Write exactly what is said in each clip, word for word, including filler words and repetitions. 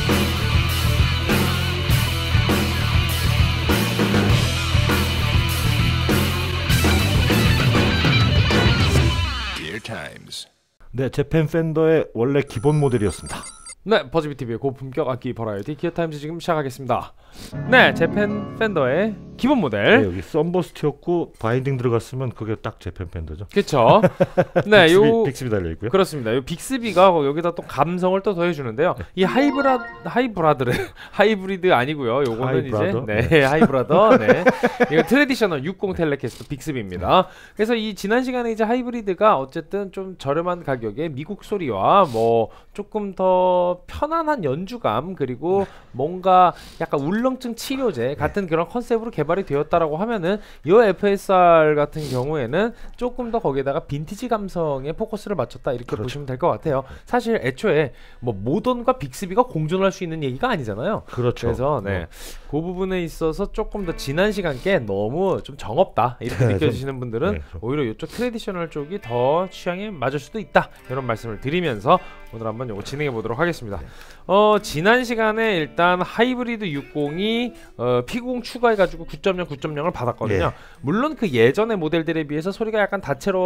네, 재팬 팬더의 원래 기본 모델이었습니다. 네, 버즈비티비의 고품격 악기 버라이어티 기어타임즈 지금 시작하겠습니다. 네, 재팬 팬더의 기본 모델. 네, 여기 썬버스트였고 바인딩 들어갔으면 그게 딱 재팬 팬더죠. 그렇죠. 네, 빅스비, 요 빅스비 달려 있고요. 그렇습니다. 요 빅스비가 여기다 또 감성을 또 더해 주는데요. 네. 이 하이브라 하이브라드를 하이브리드 아니고요. 요거는 하이브라더? 이제 네, 하이브라더. 네. 이거 트래디셔널 육십 텔레캐스터 빅스비입니다. 그래서 이 지난 시간에 이제 하이브리드가 어쨌든 좀 저렴한 가격에 미국 소리와 뭐 조금 더 편안한 연주감 그리고 뭔가 약간 울렁증 치료제 같은 그런 컨셉으로 개발이 되었다라고 하면은 이 에프에스알 같은 경우에는 조금 더 거기에다가 빈티지 감성에 포커스를 맞췄다 이렇게 그렇죠. 보시면 될 것 같아요. 사실 애초에 뭐 모던과 빅스비가 공존할 수 있는 얘기가 아니잖아요. 그렇죠. 그래서 네, 그 부분에 있어서 조금 더 지난 시간께 너무 좀 정없다 이렇게 느껴지시는 분들은 네, 오히려 이쪽 트래디셔널 쪽이 더 취향에 맞을 수도 있다 이런 말씀을 드리면서 오늘 한번 요거 진행해 보도록 하겠습니다. 네. 어 지난 시간에 일단 하이브리드 육십이 어, 피구공 추가해가지고 구 점 영, 구 점 영을 받았거든요. 예. 물론 그 예전의 모델들에 비해서 소리가 약간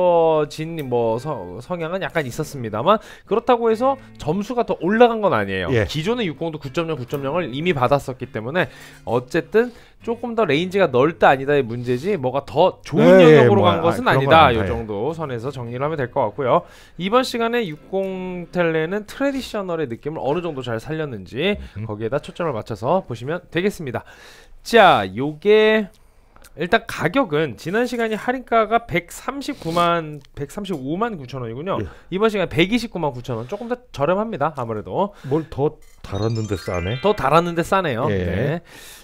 다채로워진 뭐 서, 성향은 약간 있었습니다만 그렇다고 해서 점수가 더 올라간 건 아니에요. 예. 기존의 육십도 구 점 영, 구 점 영을 이미 받았었기 때문에 어쨌든 조금 더 레인지가 넓다 아니다의 문제지 뭐가 더 좋은 네, 영역으로 뭐, 간 것은 아, 아니다. 이 이 정도 선에서 정리를 하면 될 것 같고요. 이번 시간에 육십 텔레는 트래디셔널의 느낌을 어느 정도 잘 살렸는지 음. 거기에다 초점을 맞춰서 보시면 되겠습니다. 자, 요게 일단 가격은 지난 시간이 할인가가 백삼십구만 백삼십오만 구천 원이군요. 예. 이번 시간 백이십구만 구천 원 조금 더 저렴합니다. 아무래도 뭘 더 달았는데 싸네. 더 달았는데 싸네요. 예. 네.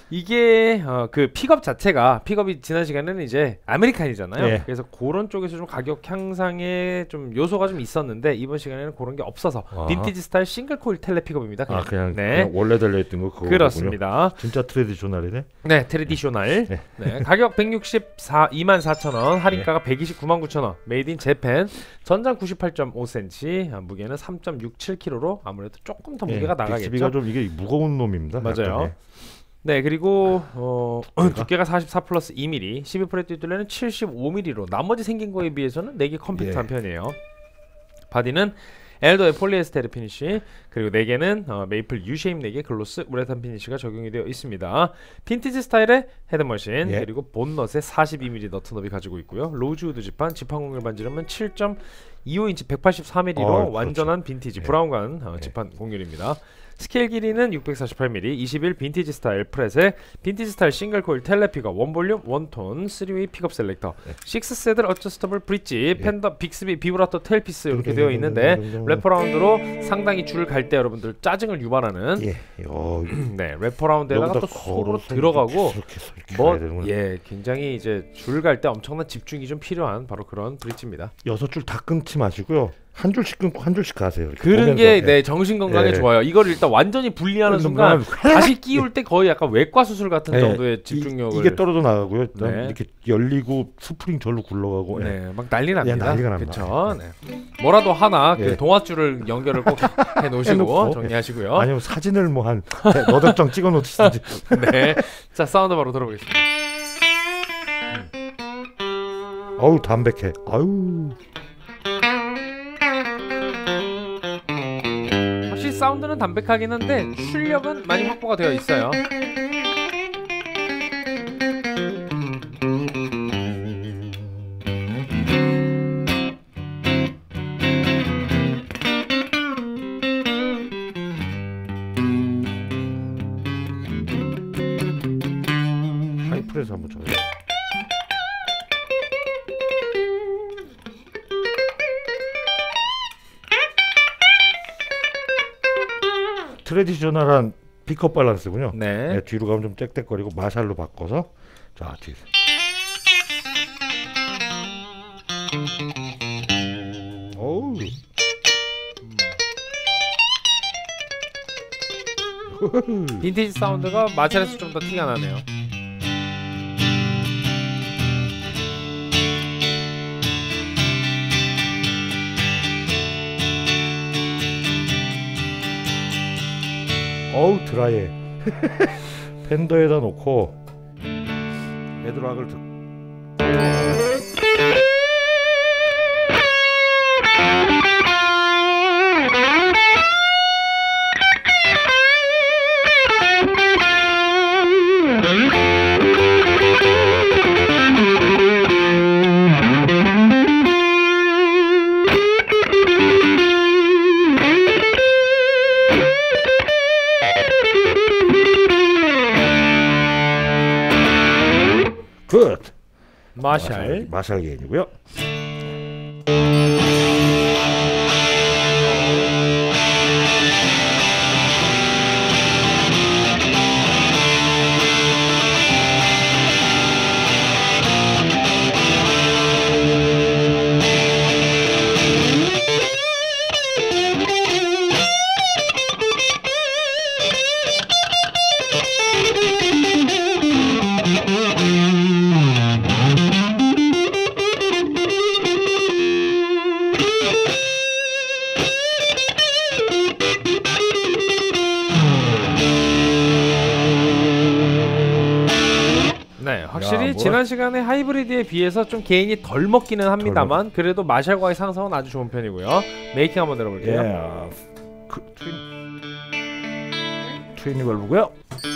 이게 어, 그 픽업 자체가 픽업이 지난 시간에는 이제 아메리칸이잖아요. 예. 그래서 그런 쪽에서 좀 가격 향상에 좀 요소가 좀 있었는데 이번 시간에는 그런 게 없어서 아. 빈티지 스타일 싱글 코일 텔레 픽업입니다. 그냥. 아 그냥, 네. 그냥 원래 달려있던 거 그거 그렇습니다. 진짜 트레디셔널이네. 네, 트래디셔널. 네. 네, 가격 백육십이만 사천 원, 할인가가 백이십구만 구천 원. 메이드 인 재팬. 전장 구십팔 점 오 센티미터, 아, 무게는 삼 점 육칠 킬로그램로 아무래도 조금 더 무게가 나가겠죠. 빅스비가 좀 이게 무거운 놈입니다. 맞아요. 약간, 예. 네, 그리고 어, 두께가 사십사 플러스 이 밀리미터, 십이 프렛 뒷둘레는 칠십오 밀리미터로 나머지 생긴 거에 비해서는 되게 컴팩트한 예. 편이에요. 바디는 엘더의 폴리에스테르 피니쉬, 그리고 네 개는 어, 메이플 U-쉐입 네 개 글로스 우레탄 피니쉬가 적용이 되어 있습니다. 빈티지 스타일의 헤드머신, 예. 그리고 본넛에 사십이 밀리미터 너트 넙이 가지고 있고요. 로즈우드 지판, 지판 공률 반지름은 칠 점 이오 인치 백팔십사 밀리미터로 어, 그렇죠. 완전한 빈티지 예. 브라운관 어, 지판 공률입니다. 스케일 길이는 육백사십팔 밀리미터, 이십일 빈티지 스타일 프렛에 빈티지 스타일 싱글 코일 텔레피가 원 볼륨, 원 톤, 쓰리 웨이 픽업 셀렉터, 네. 식스 세들 어저스터블 브릿지, 네. 펜더 빅스비 비브라토 테일피스 이렇게 되어 있는데 래퍼라운드로 상당히 줄 갈 때 여러분들 짜증을 유발하는 예. 어, 네 래퍼라운드에다가 또 여기다 속으로 걸어서 들어가고 이렇게 해서 이렇게 가야 되는구나. 뭐예 굉장히 이제 줄 갈 때 엄청난 집중이 좀 필요한 바로 그런 브릿지입니다. 여섯 줄 다 끊지 마시고요. 한 줄씩 끊고 한 줄씩 가세요. 이렇게 그런 보면서. 게 예. 내 정신 건강에 예. 좋아요. 이거를 일단 완전히 분리하는 순간 다시 끼울 때 거의 약간 외과 수술 같은 예. 정도의 집중력을 이, 이게 떨어져 나가고요. 그다음 네. 이렇게 열리고 스프링 절로 굴러가고. 예. 네, 막 난리 납니다. 예, 난리가 납니다. 그렇죠. 네. 뭐라도 하나 그 예. 동아줄을 연결을 꼭 해놓으시고 해놓고, 정리하시고요. 아니면 사진을 뭐 한 너덟 장 찍어 놓으시든지. 네, 자 사운드 바로 들어보겠습니다. 어우 담백해. 아유. 확실히 사운드는 담백하긴 한데 출력은 많이 확보가 되어 있어요. 하이프레스 한번 쳐요. 트래디셔널한 픽업 밸런스군요. 네. 네, 뒤로 가면 좀 땡땡거리고 마샬로 바꿔서 자 뒤. 어우. 빈티지 사운드가 마샬에서 좀 더 티가 나네요. 어우 드라이해. 팬더에다 놓고 헤드락을 듣. 굿. 마샬. 마샬 게인이고요. 확실히 야, 뭐. 지난 시간에 하이브리드에 비해서 좀 개인이 덜 먹기는 합니다만 그래도 마샬과의 상성은 아주 좋은 편이고요. 메이킹 한번 들어볼게요. 예. 그, 트윈 트윈이 걸고요.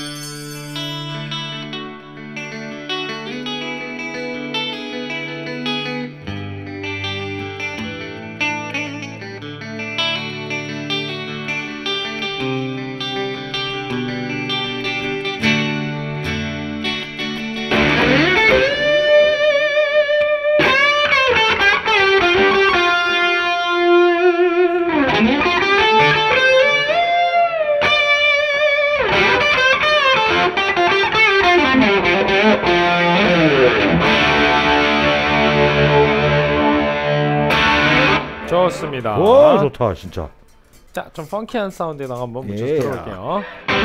좋습니다. 와 좋다 진짜. 자, 좀 펑키한 사운드에다가 한번 묻혀서 예. 들어볼게요.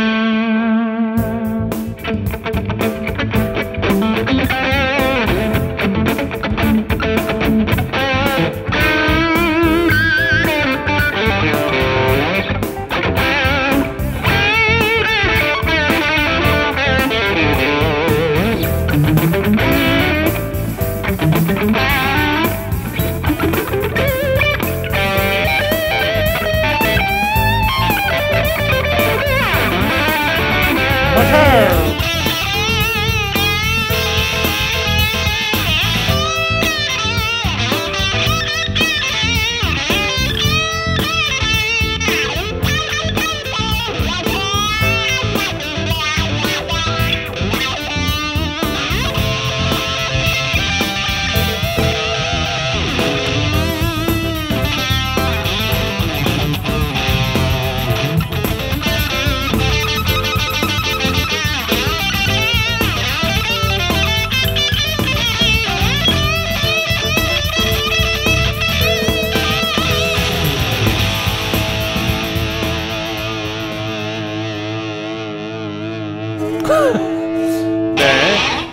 네,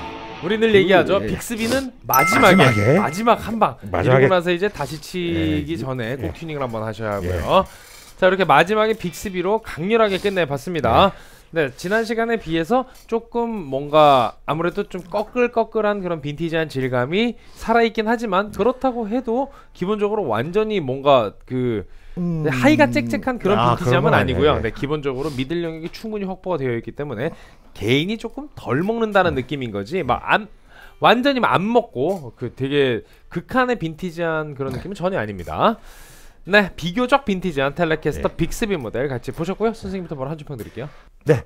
우리 늘 얘기하죠. 예. 빅스비는 마지막에, 마지막에? 마지막 한 방. 마지막에. 이러고 나서 이제 다시 치기 예. 전에 꼭 예. 튜닝을 한번 하셔야 하고요. 자, 이렇게 마지막에 빅스비로 강렬하게 끝내봤습니다. 네, 지난 시간에 비해서 조금 뭔가 아무래도 좀 꺼끌꺼끌한 그런 빈티지한 질감이 살아있긴 하지만 그렇다고 해도 기본적으로 완전히 뭔가 그 음... 네, 하이가 짹짹한 그런 아, 빈티지함은 그런 건 아니고요. 아니네. 네, 기본적으로 미들 영역이 충분히 확보가 되어 있기 때문에 개인이 조금 덜 먹는다는 느낌인 거지. 막 안 완전히 막 안 먹고 그 되게 극한의 빈티지한 그런 느낌은 전혀 아닙니다. 네, 비교적 빈티지한 텔레캐스터 네. 빅스비 모델 같이 보셨고요. 선생님부터 바로 한 줄 평 드릴게요. 네,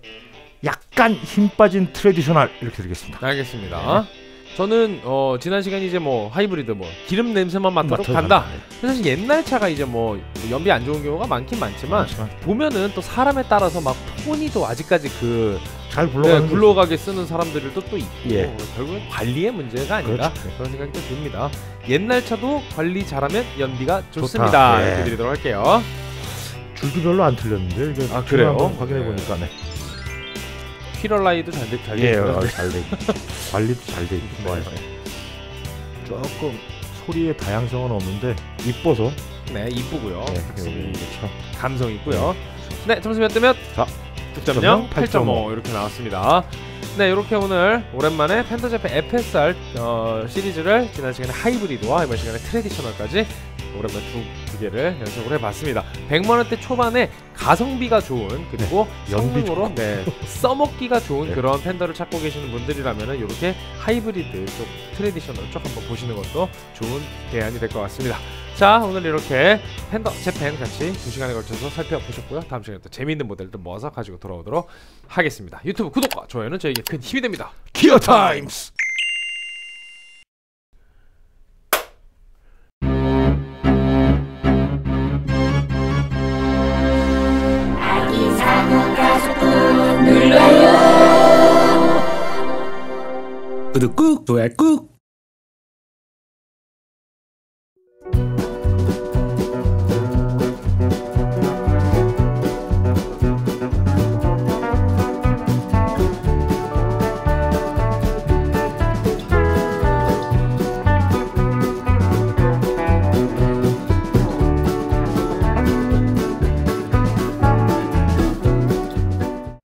약간 힘 빠진 트레디셔널 이렇게 드리겠습니다. 알겠습니다. 저는 어 지난 시간 이제 뭐 하이브리드 뭐 기름 냄새만 맡아도 맡아도 간다. 간다. 사실 옛날 차가 이제 뭐 연비 안 좋은 경우가 많긴 많지만 그렇지만 보면은 또 사람에 따라서 막 톤이 또 아직까지 그 잘 네, 굴러가는 굴러가게 쓰는 사람들도 또 있고 예. 결국엔 관리의 문제가 아닌가 그렇죠. 그런 생각이 또 듭니다. 옛날 차도 관리 잘하면 연비가 좋습니다. 좋다. 예. 이렇게 드리도록 할게요. 줄도 별로 안 틀렸는데 이게 아, 그래요? 한번 확인해 보니까 네. 휘럴라이도 잘 돼, 잘 예, 되고요. 아, 잘 돼. 관리도 잘 돼 있고 좋아요. 조금 소리의 다양성은 없는데 이뻐서 네, 이쁘고요. 네, 여기 그렇죠. 감성 있고요. 네, 점수 몇 대 몇? 자, 육 점 영, 팔 점 오 이렇게 나왔습니다. 네, 이렇게 오늘 오랜만에 펜더제페 에프에스알 어, 시리즈를 지난 시간에 하이브리드와 이번 시간에 트레디셔널까지 오랜만에 두, 두 개를 연속으로 해봤습니다. 백만 원대 초반에 가성비가 좋은 그리고 네, 연비 성능으로 네, 써먹기가 좋은 네. 그런 펜더를 찾고 계시는 분들이라면 이렇게 하이브리드 쪽 트레디셔널 쪽 한번 보시는 것도 좋은 대안이 될 것 같습니다. 자, 오늘 이렇게 펜더 재팬 같이 두 시간에 걸쳐서 살펴보셨고요. 다음 시간에 또 재미있는 모델들 모아서 가지고 돌아오도록 하겠습니다. 유튜브 구독과 좋아요는 저에게 큰 힘이 됩니다. 기어 타임스. 구독 꾹, 좋아요 꾹.